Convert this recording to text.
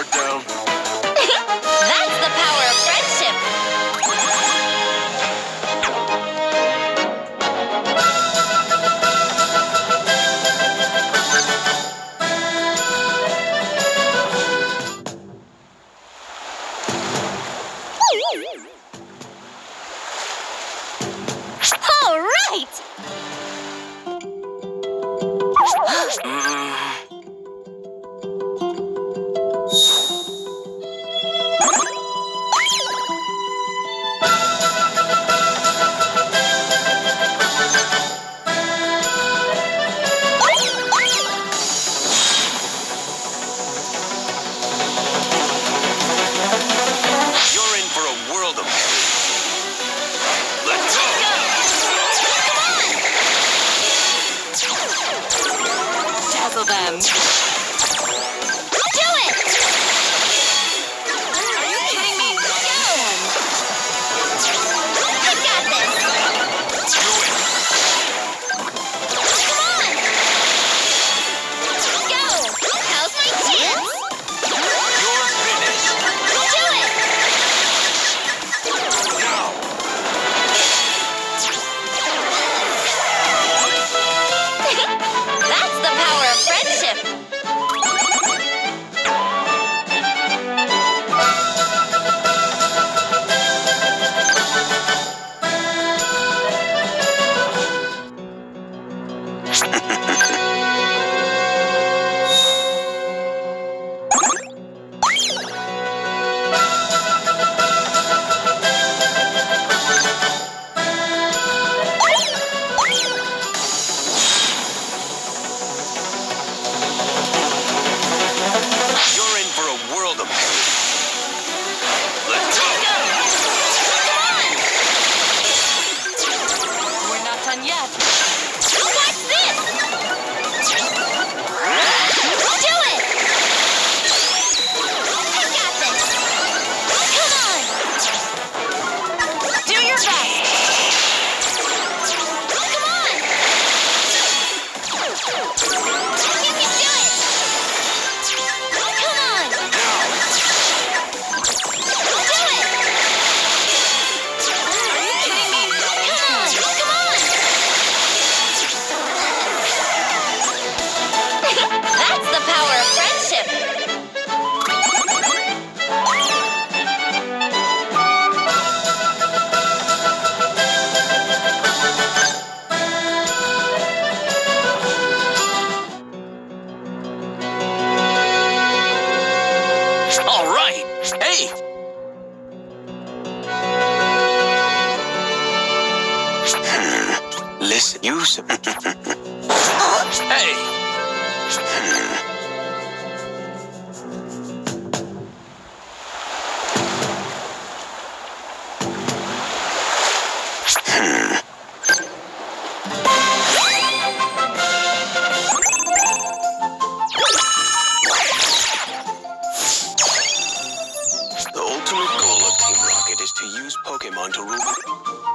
power down. That's the power of friendship. All right! You're in for a world of pain. Let's go! Dazzle them. Do it! Are you kidding me? Go! I got this! Do it! Come on! Go! How's my chance? You're finished. Do it! Now! That's the power of friendship. You're in for a world of pain. Let's go! We're not done yet. What's this? Do it! I got this! Come on! Do your best! Come on! You can do it! Come on! Now! Do it! Are you kidding me? Come on! Come on! That's the power of friendship! All right! Hey! Listen, you... Hey! The ultimate goal of Team Rocket is to use Pokemon to rule.